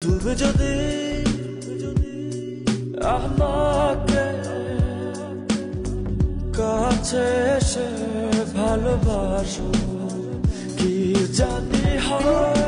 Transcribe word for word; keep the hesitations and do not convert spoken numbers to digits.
তুমি যদি আমাকে কাছে এসে ভালোবাসো, কি জানি হয়।